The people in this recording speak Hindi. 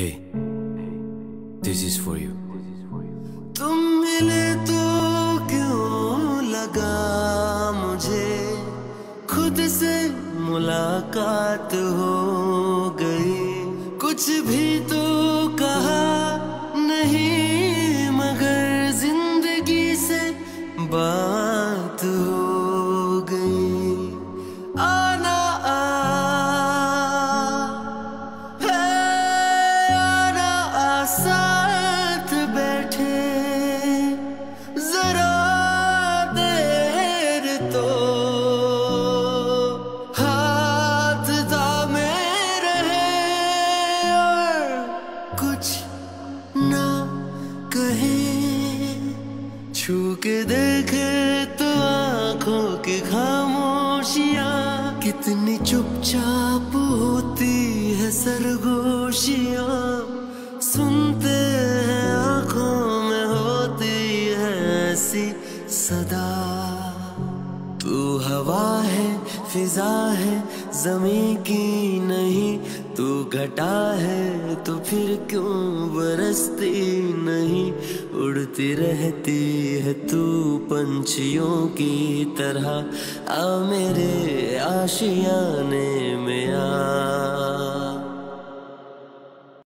Hey, this is for you. तुम मिले तो क्यों लगा मुझे खुद से मुलाकात हो गई। कुछ भी तो कहा नहीं मगर जिंदगी से बात हो गई। आना साथ बैठे जरा देर तो हाथ थामे रहे और कुछ ना कहे। छू के देखे तो आंखों की खामोशियां कितनी चुपचाप होती है सरगोशियां। सुनते हैं आंखों में होती है ऐसी सदा। तू हवा है फिजा है ज़मीं की नहीं, तू घटा है तो फिर क्यों बरसती नहीं। उड़ती रहती है तू पंछियों की तरह, आ मेरे आशियाने में आ।